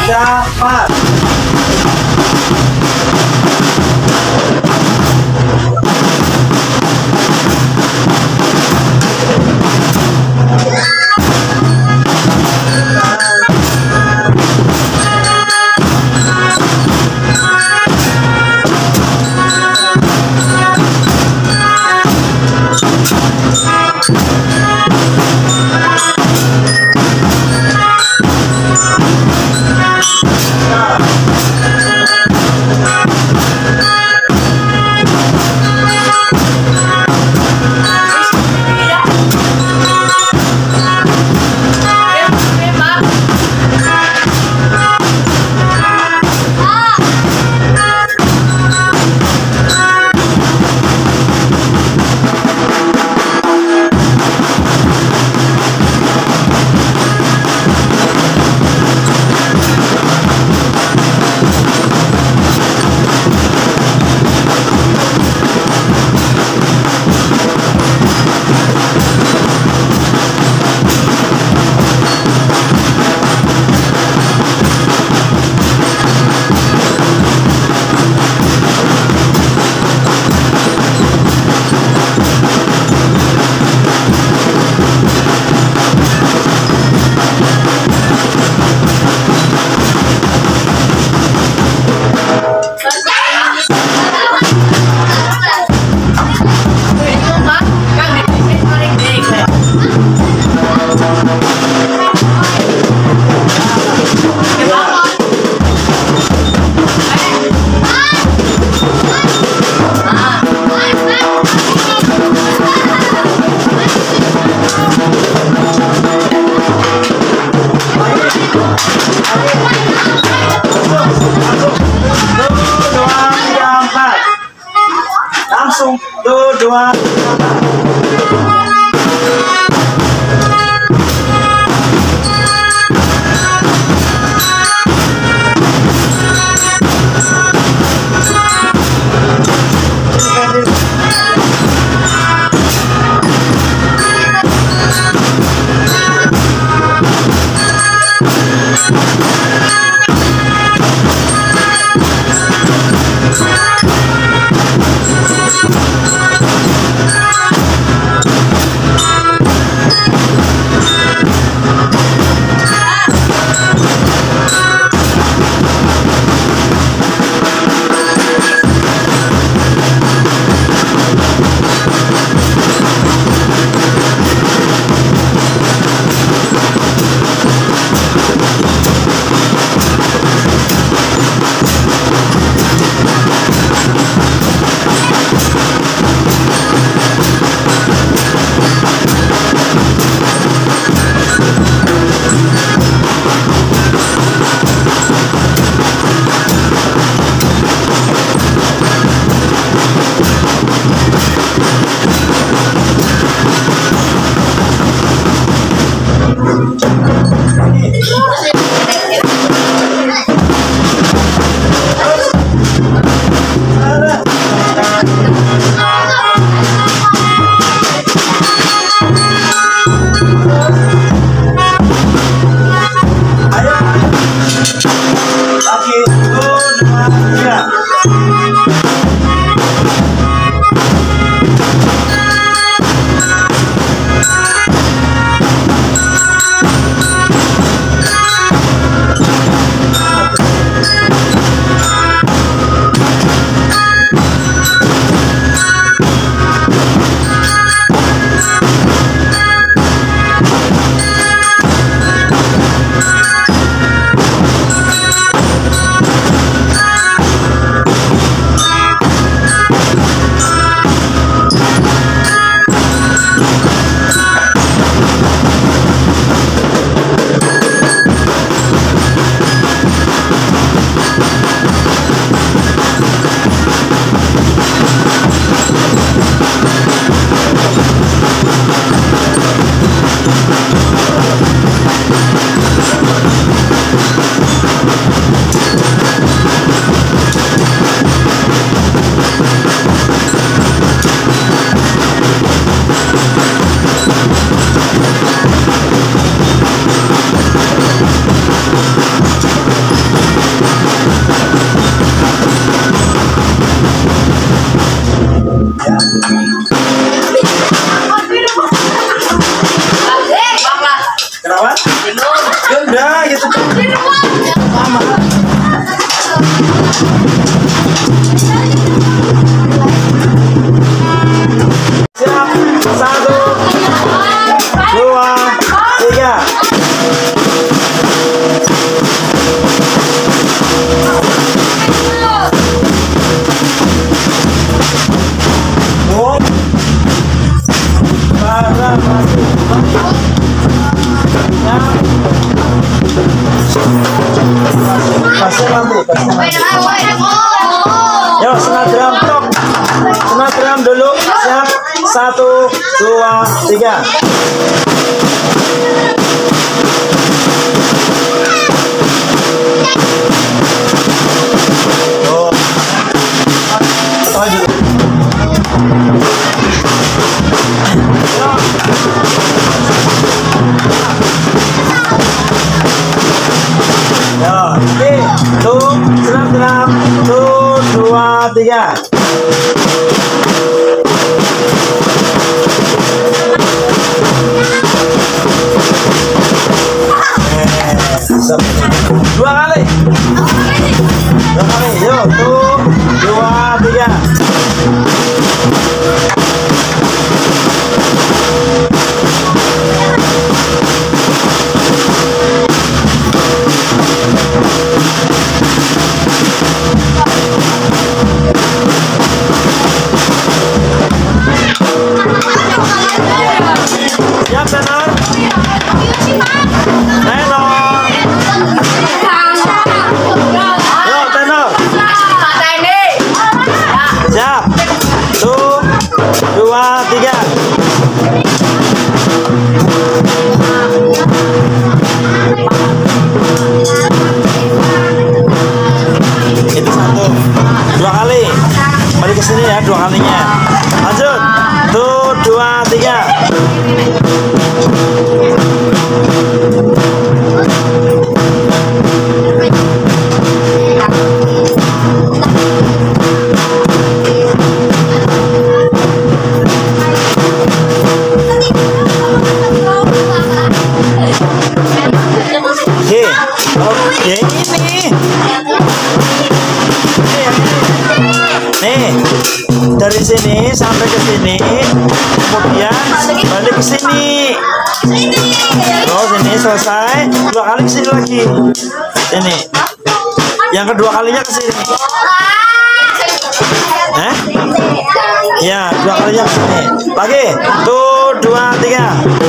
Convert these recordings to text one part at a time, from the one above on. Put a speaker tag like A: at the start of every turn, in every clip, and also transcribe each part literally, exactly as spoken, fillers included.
A: Dapat. Yeah. Siap. Satu, dua, tiga. Oh. Para masuk. Pasir nanti, pasir nanti. Yo, senadram tok. Senadram dulu. Siap. Satu, dua, tiga. Oh. Ayo. Ya, oke, tuh, senam-senam, tuh, dua, tiga. Dua kali, dua kali, yuk, tuh, dua, tiga. Siap, tenor. Tenor. Yo, tenor. Siap. Satu, dua, tiga. Itu satu. Dua kali. Balik ke sini ya, dua kalinya. Lanjut. Tuh, dua, tiga. Oke, oke ini. Nih, dari sini sampai ke sini, kemudian balik ke sini. Terus ini selesai, dua kali ke sini lagi. Ini, yang kedua kalinya ke sini. Eh? Ya, dua kalinya ke sini. Lagi, tuh, dua, tiga.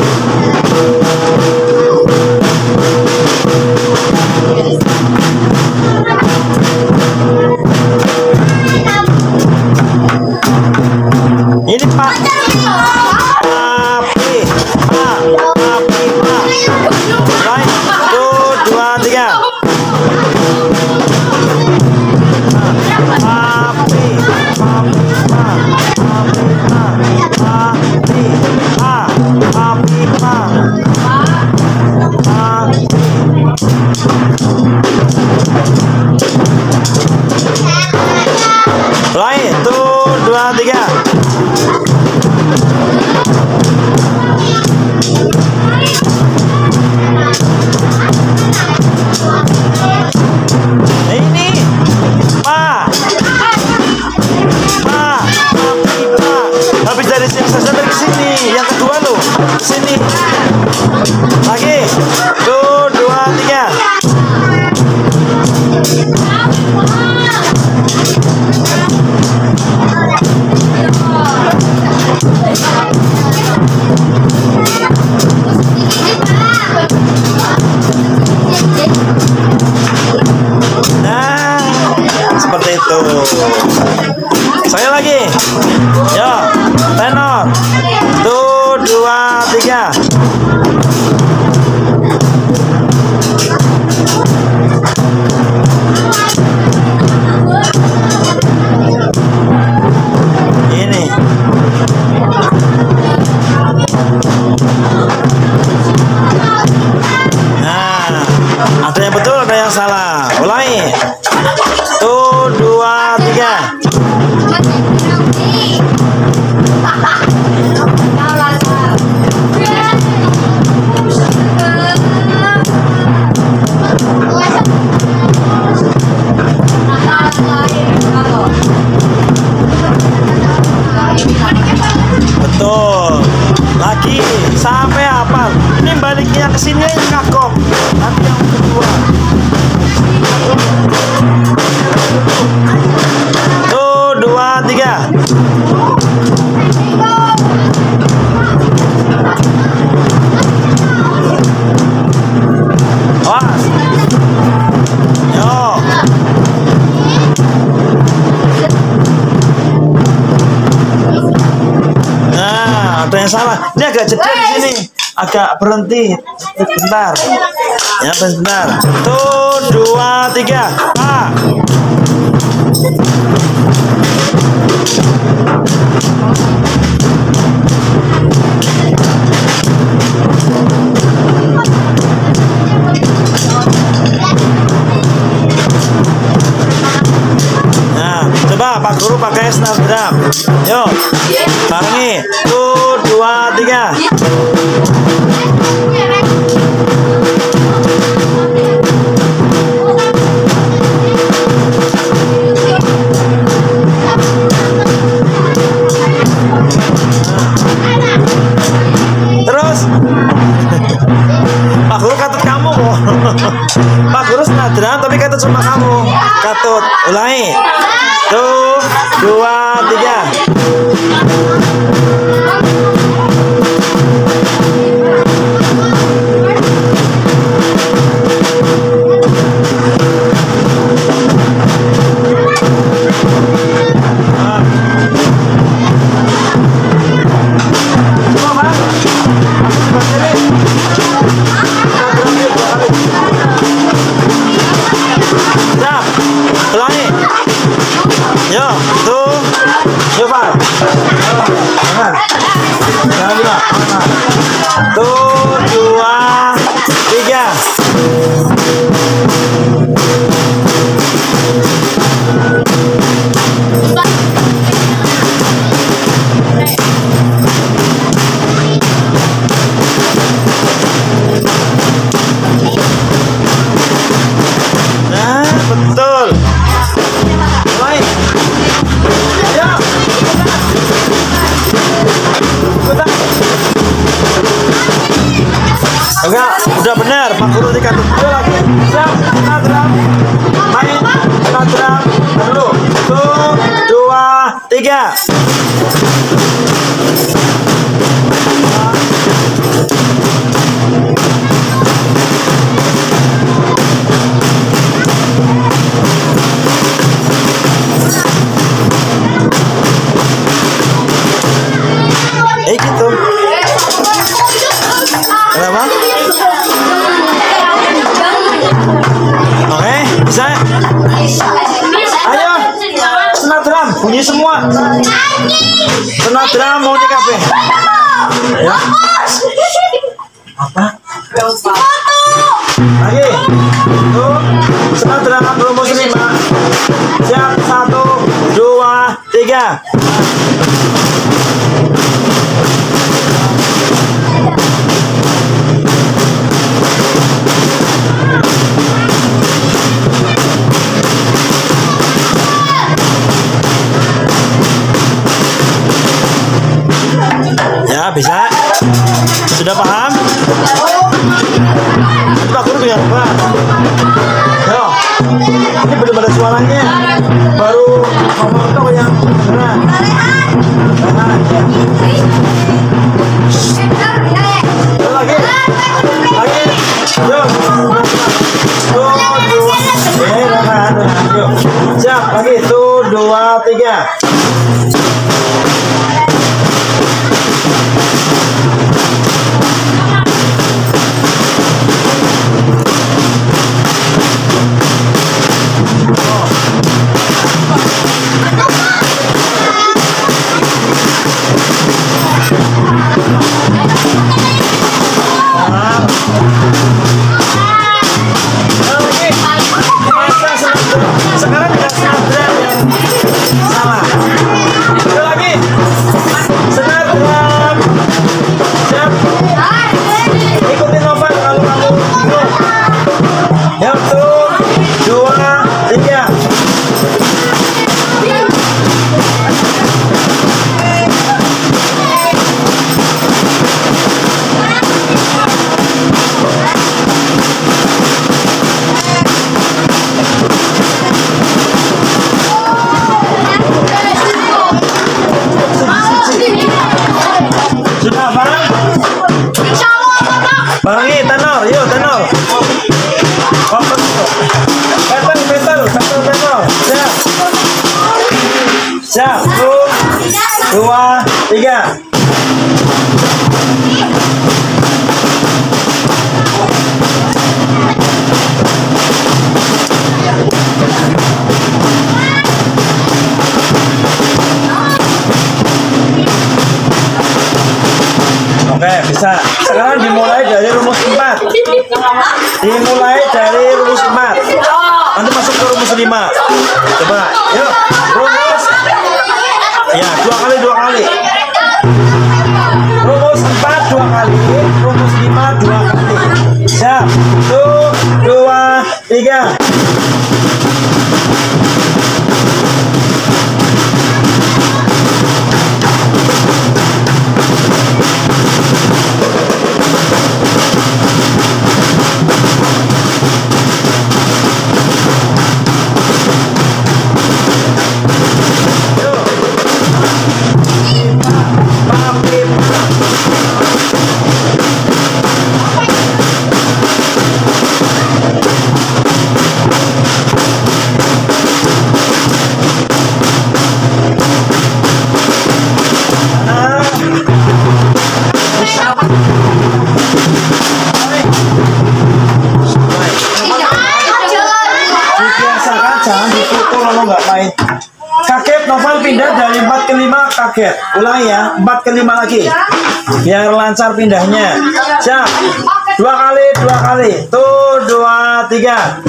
A: Ini Pak. Api, Pak, api, Pak. Baik, tuh, dua, tiga. Api, api, Pak, api, Pak, api, Pak, api, Pak, api. Lain, tuh, dua, tiga. Ini, Pak, Pak, tapi Pak, habis dari sini sampai ke sini, yang kedua loh, ke sini, lagi, tuh, dua, tiga. Nah, seperti itu. Sekali lagi. Yo, tenor. Tuh, dua, tiga. Ini. Nah, ada yang betul, ada yang salah. Ulangi. Tuh, dua, tiga. lagi sampai hafal. Ini baliknya ke sini ngakok. Nanti yang kedua. Tuh, dua, tiga. Awas. Yo. Nah, ada yang salah. Ini agak jeda di sini. Agak berhenti. Bentar. Ya, bentar. Tuh, dua, tiga. A. Nah, coba Pak Guru pakai snapgram. Yuk, barengi. Tuh, dua, tiga. Terus Pak Guru katut kamu kok. Pak Guru snapgram tapi katut cuma kamu. Katut. Ulangi. Tuh, dua, tiga. Yo, tuh, coba. Jangan, jangan lupa. Tuh, dua, tiga. Nah, betul. Mulai. Ya. Enggak, udah benar. Pak Guru dikasih dulu lagi. Siap, snapgram. Main snapgram dulu. Tuh, dua, tiga. Eh gitu. Kenapa? Oke, bisa. Ayo, snapgram bunyi semua. Snapgram mau di kafe. Ya. Apa? Lagi. Tuh, snapgram promosi lima. Siap, satu, dua, tiga. Ya, bisa. Sudah paham? Pak Guru biar apa? Yo, ini belum ada suaranya. Baru ngomong tahu yang benar. Nah, ya. Lagi, lagi. Yo, tuh dua, eh, yo, siap lagi. Tuh dua, tiga. Oh. Oke, bisa. Sekarang dimulai dari rumus empat. Dimulai dari rumus empat. Nanti masuk ke rumus lima. Coba, yuk. Rumus. Ya, dua kali, dua kali. Rumus empat dua kali, rumus lima dua kali. Siap. Satu, dua, tiga. Jangan dipukul kalau nggak main. Kaget, Noval pindah dari empat ke lima, kaget. Ulangi ya, empat ke lima lagi. Biar lancar pindahnya. Siap. Dua kali, dua kali. Tuh, dua, tiga.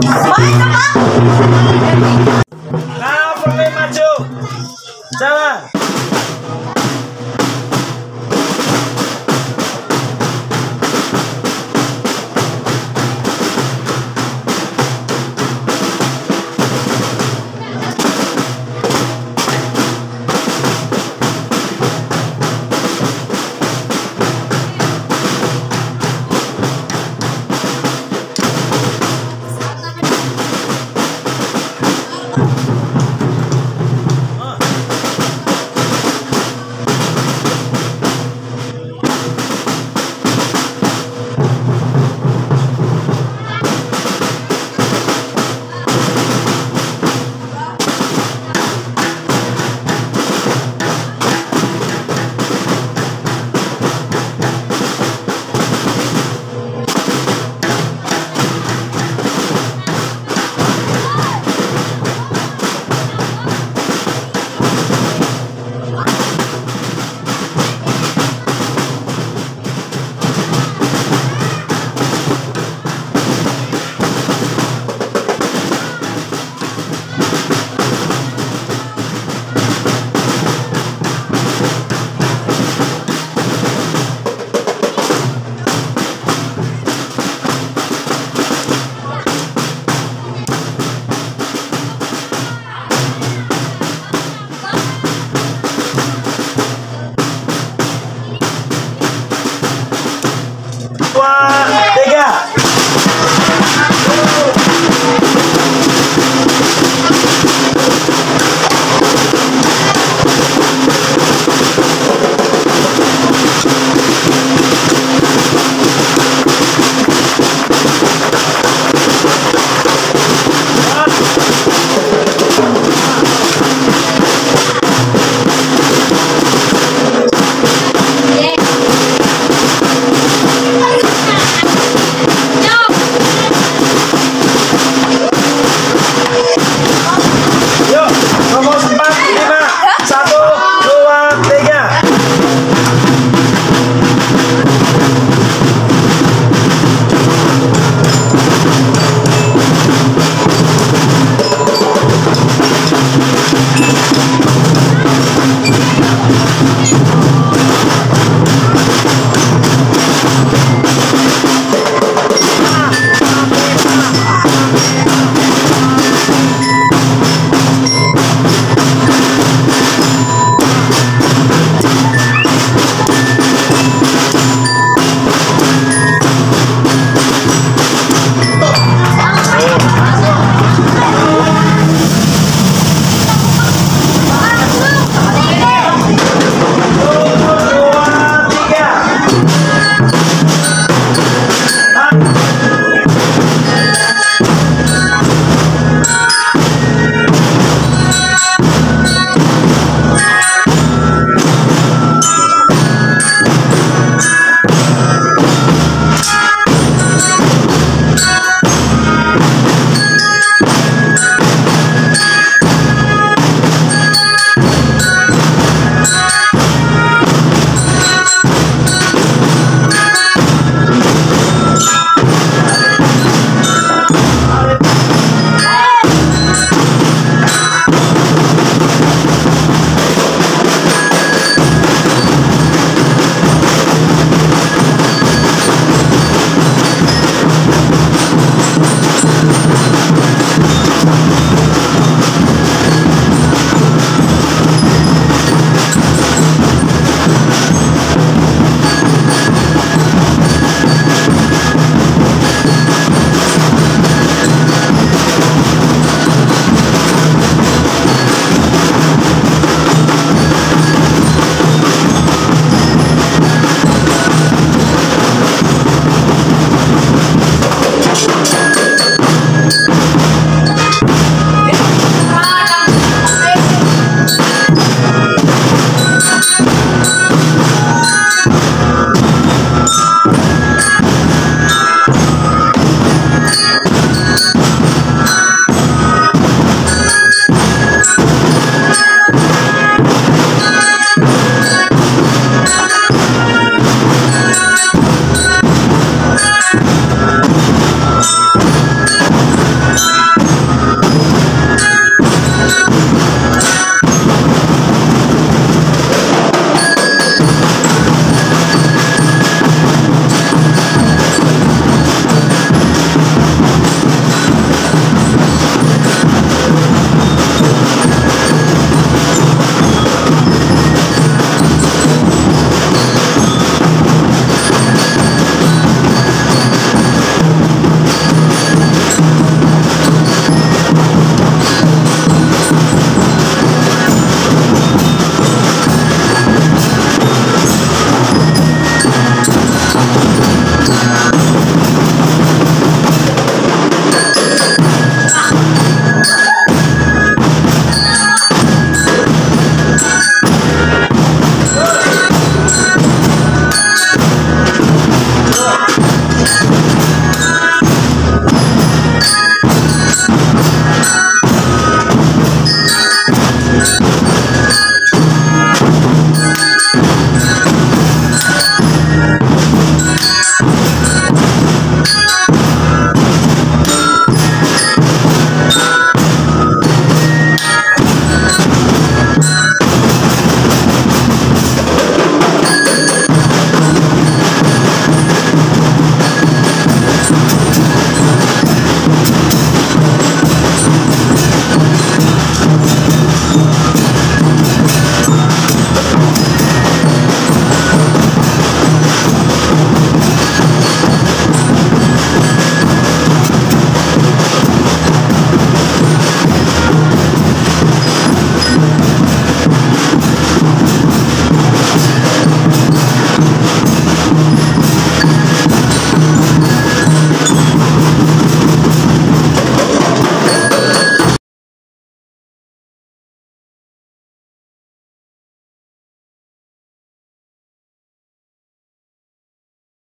A: Nah, boleh maju. Jalan.